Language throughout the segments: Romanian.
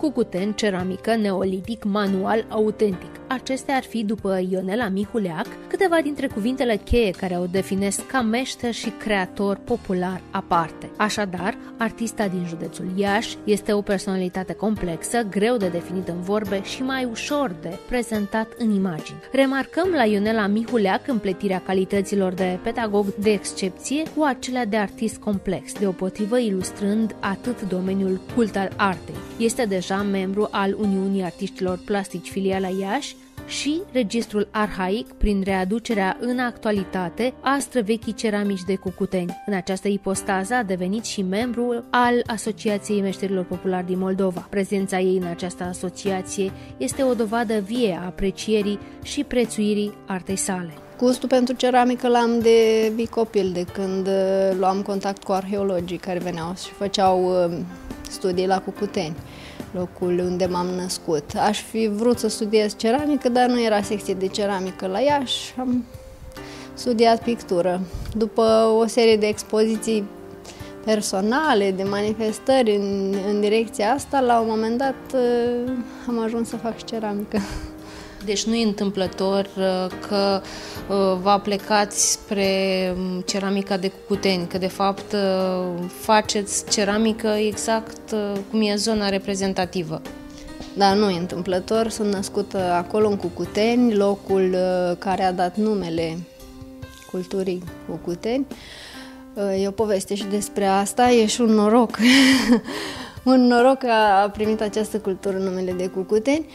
cucuteni, ceramică, neolitic, manual, autentic. Acestea ar fi, după Ionela Mihuleac, câteva dintre cuvintele cheie care o definesc ca meșter și creator popular aparte. Așadar, artista din județul Iași este o personalitate complexă, greu de definit în vorbe și mai ușor de prezentat în imagini. Remarcăm la Ionela Mihuleac împletirea calităților de pedagog de excepție cu acelea de artist complex, deopotrivă ilustrând atât domeniul cult al artei. Este deja membru al Uniunii Artiștilor Plastici Filiala Iași și registrul arhaic prin readucerea în actualitate a străvechii ceramici de Cucuteni. În această ipostază a devenit și membru al Asociației Meșterilor Populari din Moldova. Prezența ei în această asociație este o dovadă vie a aprecierii și prețuirii artei sale. Gustul pentru ceramică l-am de mic copil, de când luam contact cu arheologii care veneau și făceau studii la Cucuteni, locul unde m-am născut. Aș fi vrut să studiez ceramică, dar nu era secție de ceramică la Iași. Am studiat pictură. După o serie de expoziții personale, de manifestări în direcția asta, la un moment dat am ajuns să fac și ceramică. Deci nu e întâmplător că vă plecați spre ceramica de Cucuteni, că de fapt faceți ceramică exact cum e zona reprezentativă. Da, nu e întâmplător. Sunt născută acolo în Cucuteni, locul care a dat numele culturii Cucuteni. E o poveste și despre asta, e și un noroc. Un noroc că a primit această cultură numele de Cucuteni.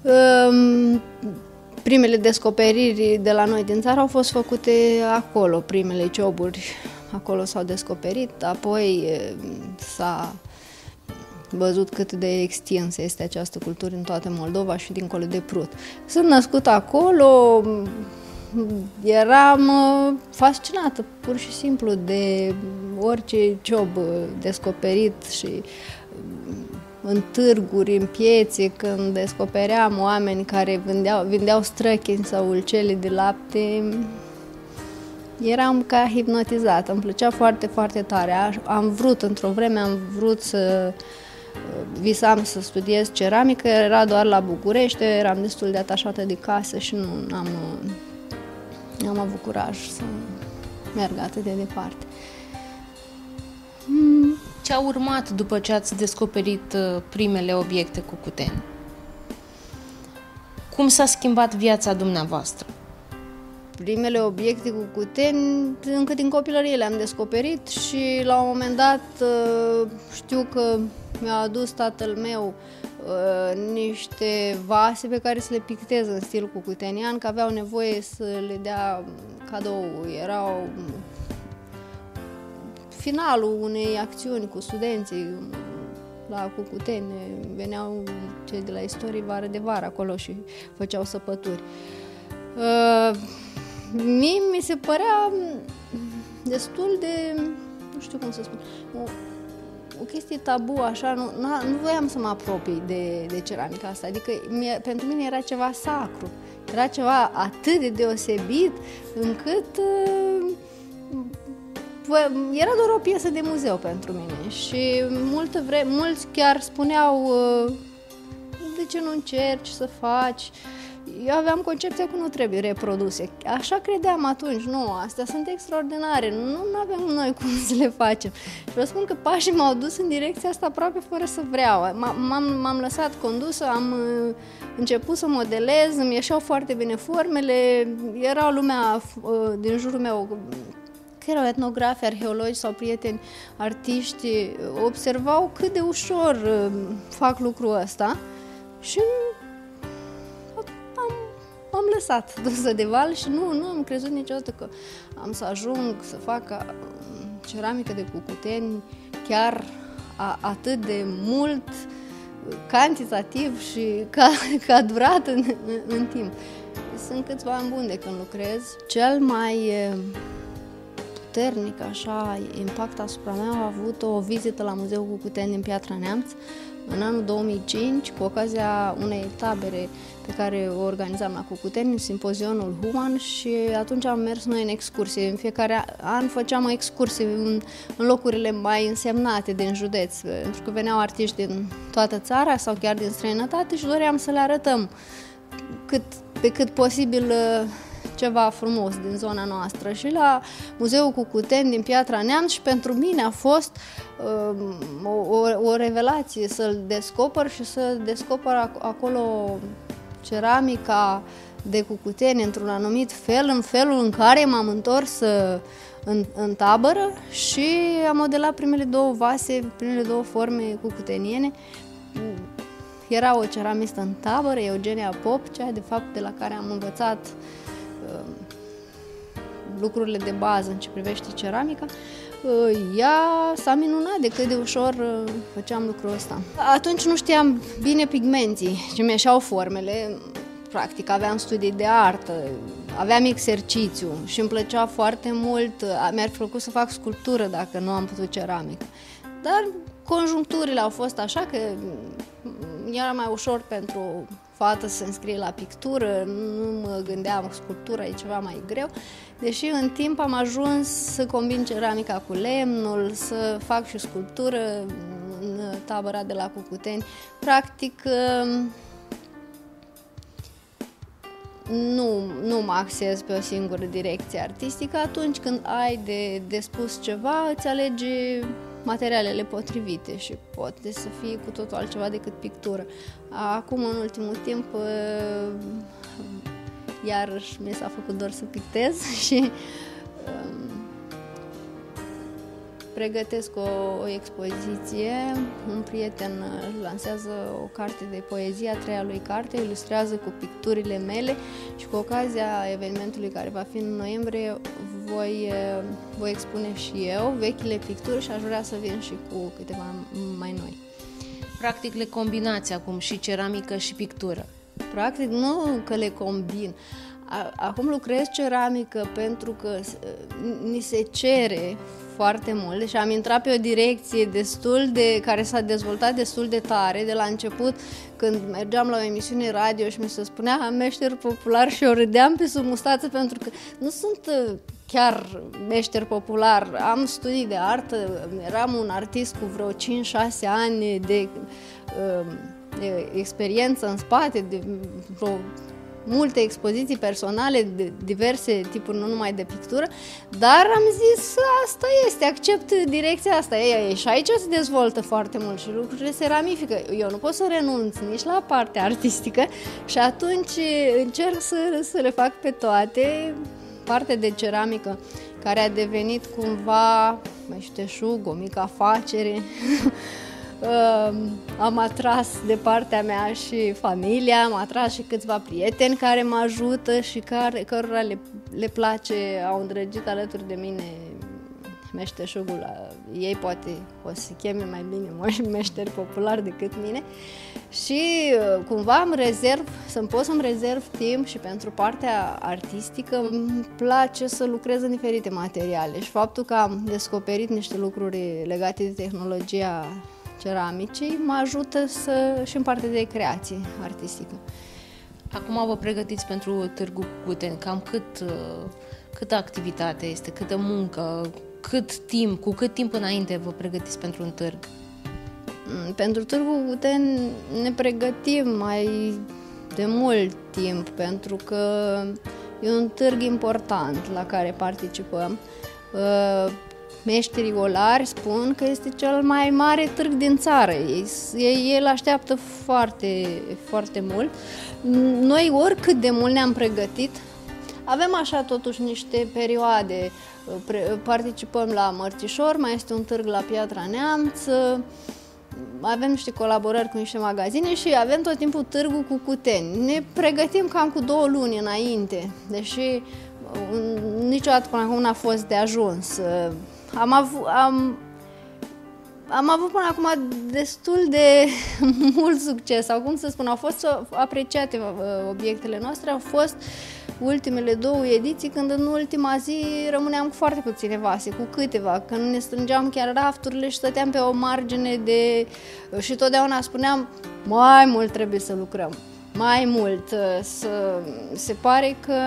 Primele descoperiri de la noi din țară au fost făcute acolo, primele cioburi acolo s-au descoperit, apoi s-a văzut cât de extinsă este această cultură în toată Moldova și dincolo de Prut. Sunt născută acolo, eram fascinată pur și simplu de orice ciob descoperit și în târguri, în piețe, când descopeream oameni care vindeau străchini sau ulcele de lapte, eram ca hipnotizată. Îmi plăcea foarte, foarte tare. Într-o vreme am vrut să visam să studiez ceramică, era doar la București, eram destul de atașată de casă și nu am avut curaj să merg atât de departe. Ce a urmat după ce ați descoperit primele obiecte Cucuteni? Cum s-a schimbat viața dumneavoastră? Primele obiecte Cucuteni, încă din copilărie le-am descoperit și la un moment dat știu că mi-a adus tatăl meu niște vase pe care să le pictez în stil cucutenian, că aveau nevoie să le dea cadou. Erau finalul unei acțiuni cu studenții la Cucuteni. Veneau cei de la istorie vară de vară acolo și făceau săpături. Mie mi se părea destul de, nu știu cum să spun, o chestie tabu, așa, nu voiam să mă apropii de ceramica asta, adică pentru mine era ceva sacru, era ceva atât de deosebit încât era doar o piesă de muzeu pentru mine și mulți chiar spuneau de ce nu încerci să faci. Eu aveam concepția că nu trebuie reproduse. Așa credeam atunci. Nu, astea sunt extraordinare. Nu avem noi cum să le facem. Și vă spun că pașii m-au dus în direcția asta aproape fără să vreau. M-am lăsat condusă, am început să modelez, îmi ieșeau foarte bine formele. Era lumea din jurul meu, că erau etnografi, arheologi sau prieteni artiști, observau cât de ușor fac lucrul ăsta și am lăsat dusă de val și nu am crezut niciodată că am să ajung să fac ceramică de Cucuteni chiar atât de mult, cantitativ și ca durat în timp. Sunt câțiva ani buni de când lucrez. Cel mai puternic, așa, impact asupra mea a avut o vizită la Muzeul Cucuteni din Piatra Neamț în anul 2005, cu ocazia unei tabere pe care o organizam la Cucuteni, Simpozionul Human, și atunci am mers noi în excursie. În fiecare an făceam o excursie în locurile mai însemnate din județ, pentru că veneau artiști din toată țara sau chiar din străinătate și doream să le arătăm pe cât posibil ceva frumos din zona noastră. Și la Muzeul Cucuteni din Piatra Neamț, și pentru mine a fost o revelație să-l descoper și să descoper acolo ceramica de Cucuteni într-un anumit fel, în felul în care m-am întors în tabără și am modelat primele două vase, primele două forme cucuteniene. Era o ceramistă în tabără, Eugenia Pop, cea de fapt de la care am învățat lucrurile de bază în ce privește ceramica. Ea s-a minunat de cât de ușor făceam lucrul ăsta. Atunci nu știam bine pigmenții, ce mi-eșeau formele. Practic aveam studii de artă, aveam exercițiu și îmi plăcea foarte mult. Mi-ar fi plăcut să fac sculptură dacă nu am putut ceramică. Dar conjuncturile au fost așa că era mai ușor pentru fată să se înscrie la pictură, nu mă gândeam, sculptura e ceva mai greu, deși în timp am ajuns să combin ceramica cu lemnul, să fac și sculptură în tabăra de la Cucuteni. Practic, nu mă axez pe o singură direcție artistică. Atunci când ai de spus ceva, îți alegi materialele potrivite și poate să fie cu totul altceva decât pictură. Acum, în ultimul timp, iarăși mi s-a făcut dor să pictez și pregătesc o expoziție. Un prieten lansează o carte de poezie, a treia lui carte, ilustrează cu picturile mele și cu ocazia evenimentului care va fi în noiembrie voi expune și eu vechile picturi și aș vrea să vin și cu câteva mai noi. Practic le combinați acum, și ceramică și pictură? Practic nu că le combin. Acum lucrez ceramică pentru că ni se cere foarte mult, deci am intrat pe o direcție care s-a dezvoltat destul de tare de la început, când mergeam la o emisiune radio și mi se spunea meșter popular și eu râdeam pe sub mustață pentru că nu sunt chiar meșter popular, am studii de artă, eram un artist cu vreo 5-6 ani de experiență în spate, de vreo multe expoziții personale de diverse tipuri, nu numai de pictură, dar am zis, asta este, accept direcția asta. Și aici se dezvoltă foarte mult și lucrurile se ramifică. Eu nu pot să renunț nici la partea artistică și atunci încerc să le fac pe toate. Partea de ceramică, care a devenit cumva meșteșug, o mică afacere. Am atras de partea mea și familia, am atras și câțiva prieteni care mă ajută și cărora le place, au îndrăgit alături de mine meșteșugul. Ei poate o să cheme mai bine meșteri popular decât mine și cumva pot să-mi rezerv timp și pentru partea artistică. Îmi place să lucrez în diferite materiale și faptul că am descoperit niște lucruri legate de tehnologia ceramicii mă ajută și în partea de creație artistică. Acum vă pregătiți pentru Târgul Cucuteni. Cam câtă activitate este, câtă muncă, cu cât timp înainte vă pregătiți pentru un târg? Pentru Târgul Cucuteni ne pregătim mai de mult timp, pentru că e un târg important la care participăm. Meșterii olari spun că este cel mai mare târg din țară. Ei îl așteaptă foarte, foarte mult. Noi, oricât de mult ne-am pregătit, avem așa totuși niște perioade. Participăm la Mărțișor, mai este un târg la Piatra Neamț, avem niște colaborări cu niște magazine și avem tot timpul Târgul Cucuteni. Ne pregătim cam cu 2 luni înainte, deși niciodată până acum n-a fost de ajuns. am avut până acum destul de mult succes, sau cum să spun, au fost apreciate obiectele noastre, au fost ultimele 2 ediții, când în ultima zi rămâneam cu foarte puține vase, cu câteva, când ne strângeam chiar rafturile și stăteam pe o margine și totdeauna spuneam, mai mult trebuie să lucrăm, mai mult, se pare că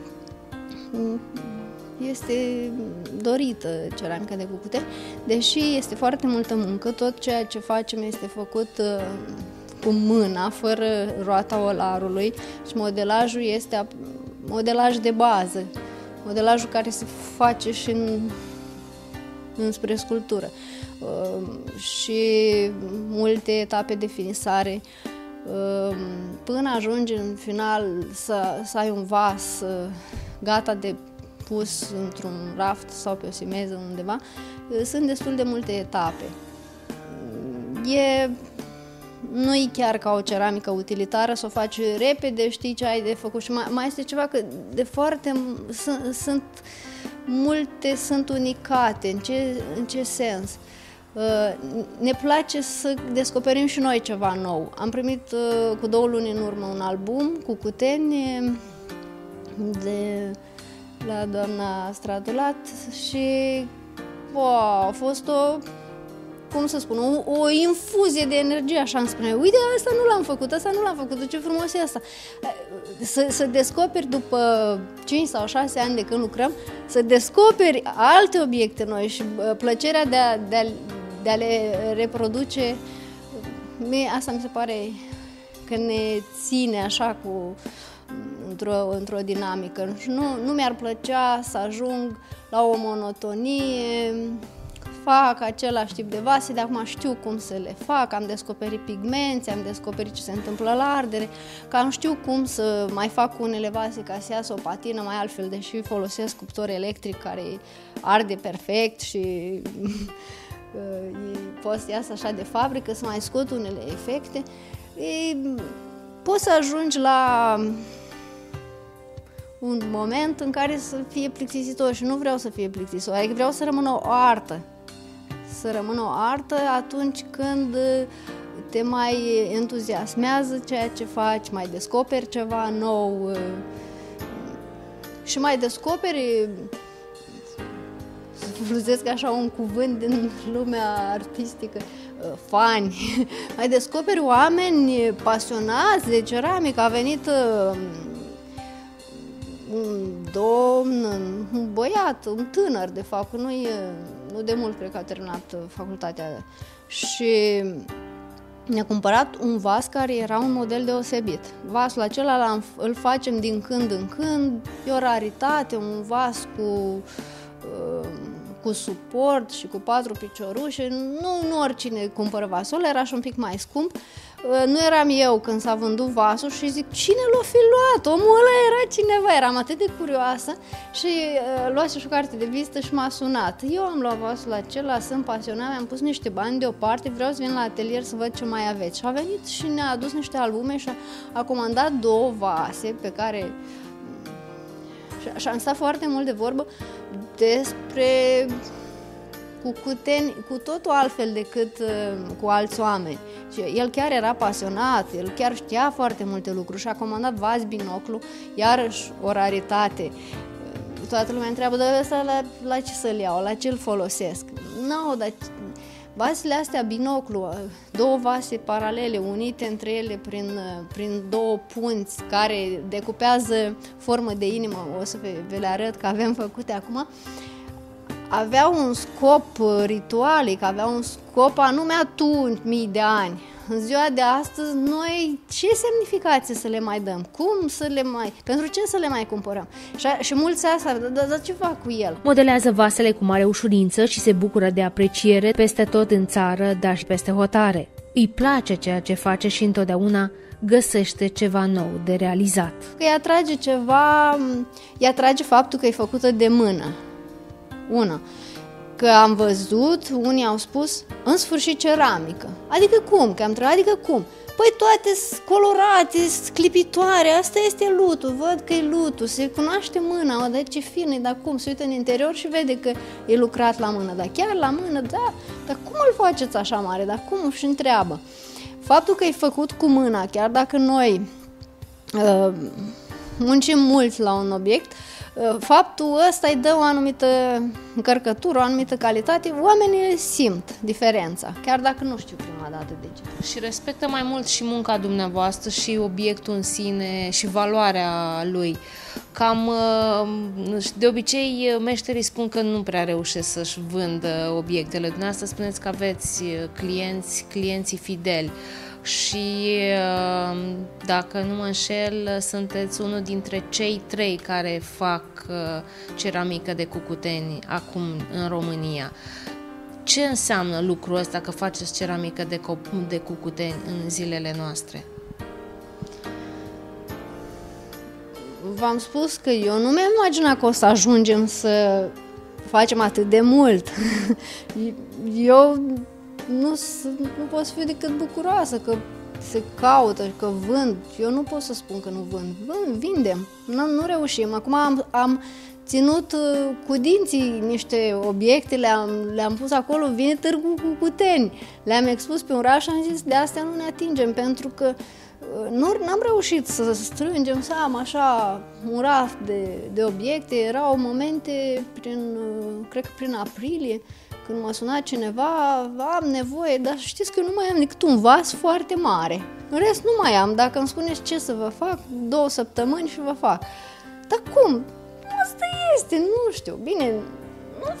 este dorită ceramica de Cucuteni, deși este foarte multă muncă, tot ceea ce facem este făcut cu mâna, fără roata olarului, și modelajul este modelaj de bază, modelajul care se face și înspre sculptură, și multe etape de finisare, până ajungi în final să ai un vas gata de pus într-un raft sau pe o simeză undeva. Sunt destul de multe etape. Nu-i chiar ca o ceramică utilitară, să o faci repede, știi ce ai de făcut. Și mai este ceva, că de foarte sunt multe, sunt unicate. În ce sens? Ne place să descoperim și noi ceva nou. Am primit cu 2 luni în urmă un album cu Cuteni de la doamna Stradulat și a fost cum să spun, o infuzie de energie, așa îmi spune. Uite, asta nu l-am făcut, ce frumos e asta. Să descoperi după 5 sau 6 ani de când lucrăm, să descoperi alte obiecte noi și plăcerea de a le reproduce, asta mi se pare că ne ține așa într-o dinamică. Nu mi-ar plăcea să ajung la o monotonie, fac același tip de vase, de acum știu cum să le fac, am descoperit pigmenți, am descoperit ce se întâmplă la ardere, cam știu cum să mai fac unele vase ca să iasă o patină mai altfel, deși folosesc cuptor electric care arde perfect și poți să iasă așa de fabrică, să mai scot unele efecte. Poți să ajungi la un moment în care să fie plictisitor și nu vreau să fie plictisitor, adică vreau să rămână o artă. Să rămână o artă atunci când te mai entuziasmează ceea ce faci, mai descoperi ceva nou și mai descoperi, să folosesc așa un cuvânt din lumea artistică, fani. Mai descoperi oameni pasionați de ceramică. A venit un domn, un băiat, un tânăr, de fapt, nu de mult cred că a terminat facultatea, și ne-a cumpărat un vas care era un model deosebit. Vasul acela îl facem din când în când, e o raritate, un vas cu suport și cu 4 piciorușe. Nu oricine cumpără vasul ăla, era și un pic mai scump. Nu eram eu când s-a vândut vasul și zic, cine l-a fi luat? Omul ăla era cineva, eram atât de curioasă și luase și o carte de vizită și m-a sunat. Eu am luat vasul acela, sunt pasionat, mi-am pus niște bani deoparte, vreau să vin la atelier să văd ce mai aveți. Și a venit și ne-a adus niște albume și a comandat 2 vase pe care... Și am stat foarte mult de vorbă despre Cucuteni cu totul altfel decât cu alți oameni. Și el chiar era pasionat, el chiar știa foarte multe lucruri și a comandat vas binoclu, iarăși o raritate. Toată lumea întreabă, dar ăsta la ce să-l iau, la ce îl folosesc? Nu, dar vasele astea binoclu, 2 vase paralele, unite între ele prin 2 punți care decupează formă de inimă, o să vi le arăt că avem făcute acum, aveau un scop ritualic, aveau un scop anume atunci, mii de ani. În ziua de astăzi, noi ce semnificație să le mai dăm? Cum să le mai... Pentru ce să le mai cumpărăm? Și mulți asta, dar ce fac cu el? Modelează vasele cu mare ușurință și se bucură de apreciere peste tot în țară, dar și peste hotare. Îi place ceea ce face și întotdeauna găsește ceva nou de realizat. Că îi atrage faptul că e făcută de mână. Că am văzut, unii au spus, în sfârșit ceramică. Adică cum? Că am întrebat, adică cum? Păi toate colorate, sclipitoare, asta este lutul, văd că e lutul, se cunoaște mâna, dar ce fină, dar cum, se uită în interior și vede că e lucrat la mână, dar chiar la mână, da, dar cum îl faceți așa mare, dar cum, și întreabă. Faptul că e făcut cu mâna, chiar dacă noi muncim mult la un obiect, faptul ăsta îi dă o anumită încărcătură, o anumită calitate, oamenii simt diferența, chiar dacă nu știu prima dată de ce. Și respectă mai mult și munca dumneavoastră și obiectul în sine și valoarea lui. Cam de obicei meșterii spun că nu prea reușesc să-și vândă obiectele. Dumneavoastră spuneți că aveți clienții fideli. Și dacă nu mă înșel, sunteți unul dintre cei 3 care fac ceramică de Cucuteni acum în România. Ce înseamnă lucrul ăsta că faceți ceramică de Cucuteni în zilele noastre? V-am spus că eu nu mi-am imaginat că o să ajungem să facem atât de mult. Eu nu pot să fiu decât bucuroasă că se caută, că vând. Eu nu pot să spun că nu vând. Vindem. Nu reușim. Acum am ținut cu dinții niște obiecte, le-am pus acolo, vine Târgul Cucuteni. Le-am expus pe un oraș și am zis, de astea nu ne atingem, pentru că n-am reușit să strângem, să am așa un raft de obiecte. Erau momente, cred că prin aprilie, când m-a sunat cineva, am nevoie, dar știți că eu nu mai am decât un vas foarte mare. În rest nu mai am. Dacă îmi spuneți ce să vă fac, 2 săptămâni și vă fac. Dar cum? Asta este, nu știu. Bine, nu...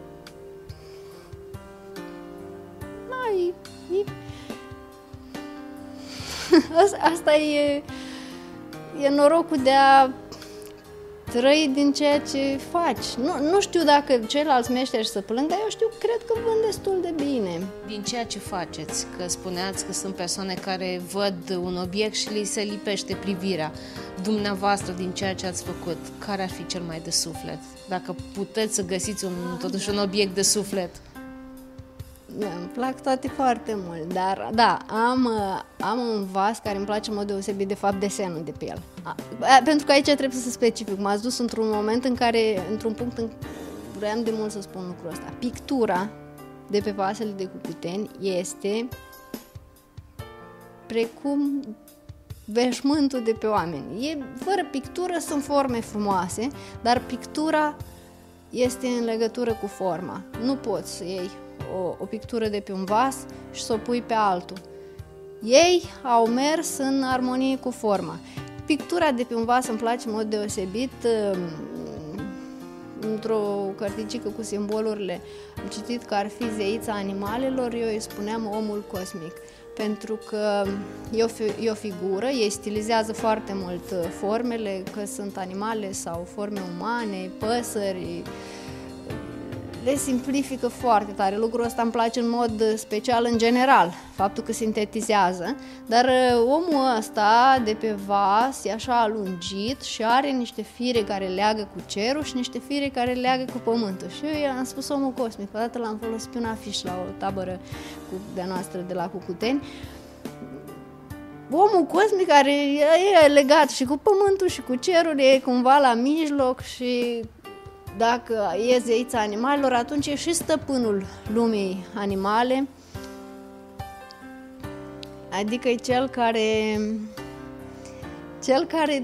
Asta e norocul de a trăi din ceea ce faci. Nu știu dacă ceilalți meșteri să plâng, dar eu cred că vând destul de bine. Din ceea ce faceți, că spuneați că sunt persoane care văd un obiect și li se lipește privirea. Dumneavoastră, din ceea ce ați făcut, care ar fi cel mai de suflet? Dacă puteți să găsiți totuși un obiect de suflet. Îmi plac toate foarte mult, dar da, am un vas care îmi place în mod deosebit, de fapt, desenul de pe el. Pentru că aici trebuie să specific. M-ați dus într-un moment într-un punct în vreau de mult să spun lucrul ăsta. Pictura de pe vasele de Cucuteni este precum veșmântul de pe oameni. Fără pictură sunt forme frumoase, dar pictura este în legătură cu forma. Nu poți să iei o pictură de pe un vas și să o pui pe altul. Ei au mers în armonie cu forma. Pictura de pe un vas îmi place în mod deosebit. Într-o cărticică cu simbolurile am citit că ar fi zeița animalelor, eu îi spuneam omul cosmic, pentru că e o figură, ei stilizează foarte mult formele, că sunt animale sau forme umane, păsări, le simplifică foarte tare. Lucrul ăsta îmi place în mod special în general, faptul că sintetizează, dar omul ăsta de pe vas e așa alungit și are niște fire care leagă cu cerul și niște fire care leagă cu pământul. Și eu am spus omul cosmic, odată l-am folosit pe un afiș la o tabără de-a noastră de la Cucuteni. Omul cosmic care e legat și cu pământul și cu cerul, e cumva la mijloc și dacă e zeița animalelor, atunci e și stăpânul lumii animale, adică e cel care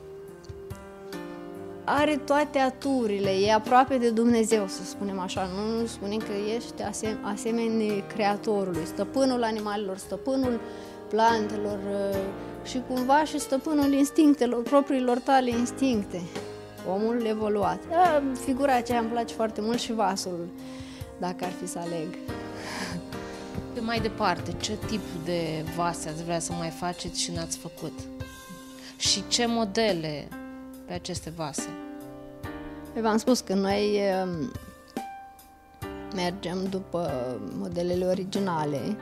are toate aturile, e aproape de Dumnezeu, să spunem așa, nu spunem că ești asemenea creatorului, stăpânul animalelor, stăpânul plantelor și cumva și stăpânul instinctelor, propriilor tale instincte. Omul evoluat. Figura aceea îmi place foarte mult și vasul, dacă ar fi să aleg. Pe mai departe, ce tip de vase ați vrea să mai faceți și n-ați făcut? Și ce modele pe aceste vase? V-am spus că noi mergem după modelele originale.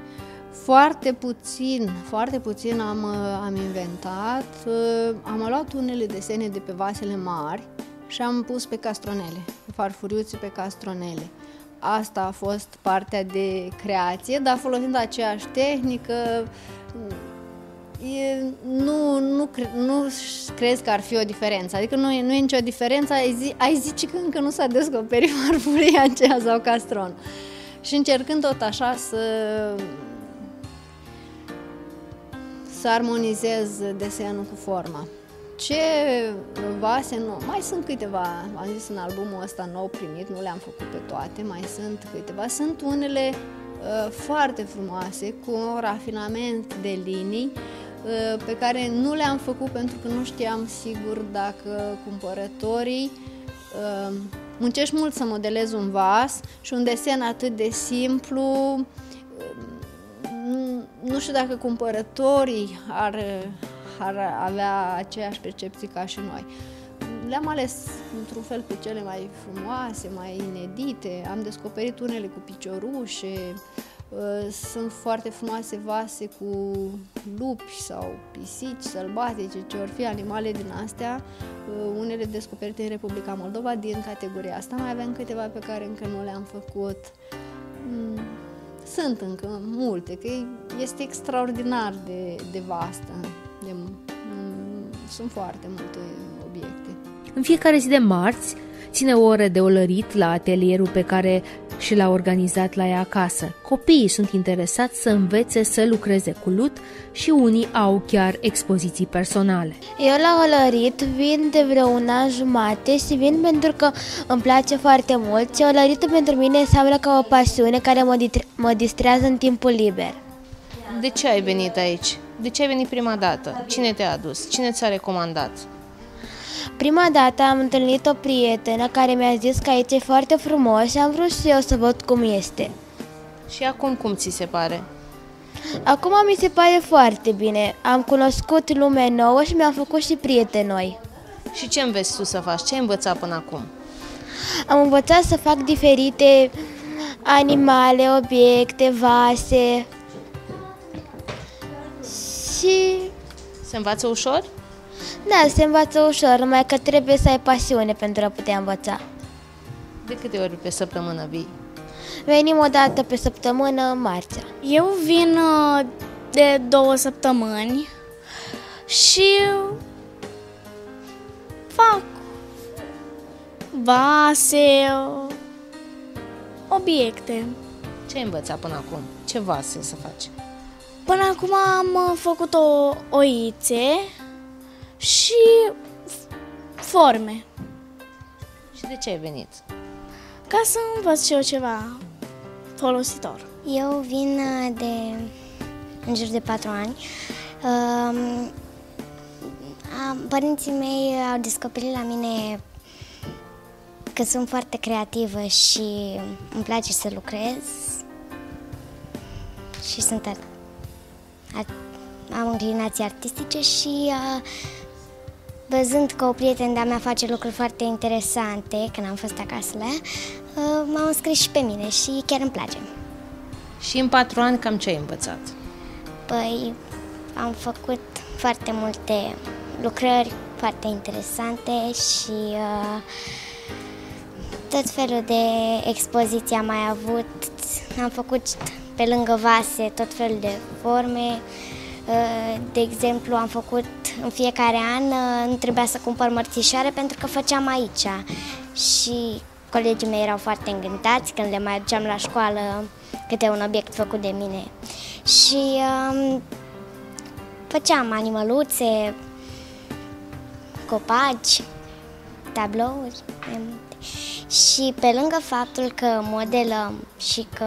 Foarte puțin am inventat. Am luat unele desene de pe vasele mari și am pus pe castronele, pe farfuriuțe pe castronele. Asta a fost partea de creație, dar folosind aceeași tehnică, Nu crezi că ar fi o diferență, adică nu e nicio diferență, ai zice că încă nu s-a descoperit farfuria aceea sau castron. Și încercând tot așa să armonizez desenul cu forma. Ce vase, nu, mai sunt câteva, am zis în albumul ăsta nou primit, nu le-am făcut pe toate, mai sunt câteva, sunt unele foarte frumoase, cu un rafinament de linii, pe care nu le-am făcut pentru că nu știam sigur dacă cumpărătorii muncești mult să modelezi un vas și un desen atât de simplu, nu știu dacă cumpărătorii ar avea aceeași percepție ca și noi. Le-am ales într-un fel pe cele mai frumoase, mai inedite, am descoperit unele cu piciorușe, sunt foarte frumoase vase cu lupi sau pisici sălbatice, ce or fi animale din astea, unele descoperite în Republica Moldova din categoria asta. Mai aveam câteva pe care încă nu le-am făcut. Sunt încă multe, că este extraordinar de vastă. Sunt foarte multe obiecte. În fiecare zi de marți ține o oră de olărit la atelierul pe care și l-a organizat la ea acasă. Copiii sunt interesați să învețe să lucreze cu lut și unii au chiar expoziții personale. Eu la olărit vin de vreo un an jumate și vin pentru că îmi place foarte mult și olăritul pentru mine înseamnă ca o pasiune care mă distrează în timpul liber. De ce ai venit aici? De ce ai venit prima dată? Cine te-a adus? Cine ți-a recomandat? Prima dată am întâlnit o prietenă care mi-a zis că aici e foarte frumos și am vrut și eu să văd cum este. Și acum cum ți se pare? Acum mi se pare foarte bine. Am cunoscut lume nouă și mi-am făcut și prieteni noi. Și ce înveți tu să faci? Ce ai învățat până acum? Am învățat să fac diferite animale, obiecte, vase și... Se învață ușor? Da, se învață ușor, numai că trebuie să ai pasiune pentru a putea învăța. De câte ori pe săptămână vii? Venim o dată pe săptămână, marțea. Eu vin de 2 săptămâni și fac vase, obiecte. Ce ai învățat până acum? Ce vase să faci? Până acum am făcut oițe și forme. Și de ce ai venit? Ca să învăț și eu ceva folositor. Eu vin în jur de 4 ani. Părinții mei au descoperit la mine că sunt foarte creativă și îmi place să lucrez și am înclinații artistice și văzând că o prietenă de-a mea face lucruri foarte interesante când am fost acasă la ea, m-au înscris și pe mine și chiar îmi place. Și în 4 ani cam ce ai învățat? Păi am făcut foarte multe lucrări foarte interesante și tot felul de expoziții am mai avut. Am făcut pe lângă vase tot felul de forme. De exemplu, am făcut în fiecare an, nu trebuia să cumpăr mărțișoare pentru că făceam aici. Și colegii mei erau foarte încântați când le mai aduceam la școală câte un obiect făcut de mine. Și făceam animăluțe, copaci, tablouri, mai multe. Și pe lângă faptul că modelăm și că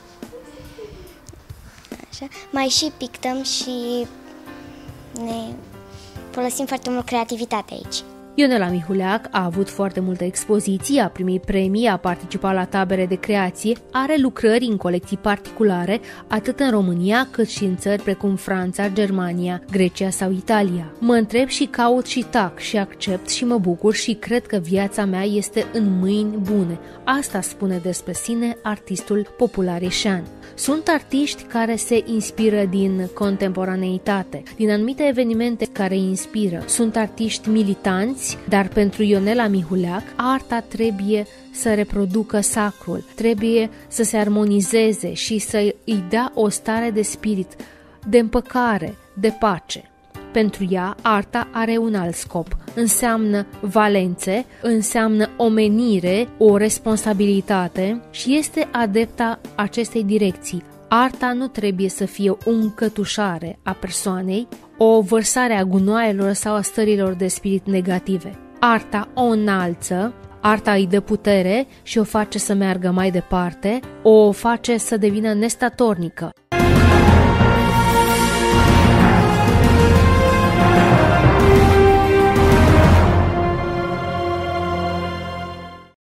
așa, mai și pictăm și ne folosim foarte mult creativitatea aici. Ionela Mihuleac a avut foarte multe expoziții, a primit premii, a participat la tabere de creație, are lucrări în colecții particulare, atât în România cât și în țări precum Franța, Germania, Grecia sau Italia. Mă întreb și caut și tac și accept și mă bucur și cred că viața mea este în mâini bune. Asta spune despre sine artistul popular ieșean. Sunt artiști care se inspiră din contemporaneitate, din anumite evenimente care îi inspiră. Sunt artiști militanți, dar pentru Ionela Mihuleac, arta trebuie să reproducă sacrul, trebuie să se armonizeze și să îi dea o stare de spirit, de împăcare, de pace. Pentru ea, arta are un alt scop. Înseamnă valențe, înseamnă omenire, o responsabilitate și este adepta acestei direcții. Arta nu trebuie să fie o încătușare a persoanei, o vărsare a gunoaielor sau a stărilor de spirit negative. Arta o înalță, arta îi dă putere și o face să meargă mai departe, o face să devină nestatornică.